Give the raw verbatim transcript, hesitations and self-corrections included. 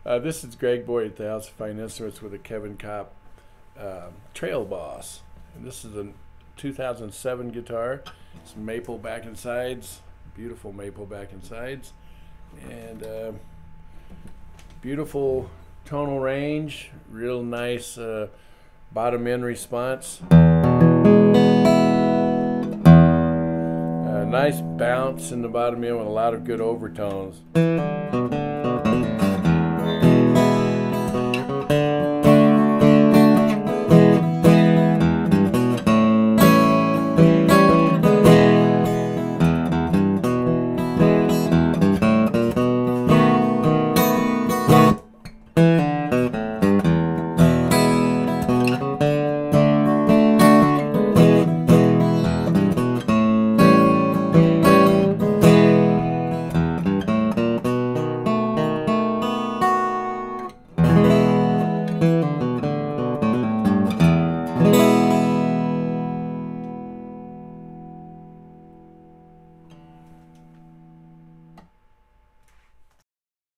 uh, this is Greg Boyd at the House of Fine Instruments with a Kevin Kopp uh, Trail Boss. And this is a two thousand seven guitar. It's maple back and sides, beautiful maple back and sides, and uh, beautiful tonal range, real nice uh, bottom end response. Uh, nice bounce in the bottom end with a lot of good overtones.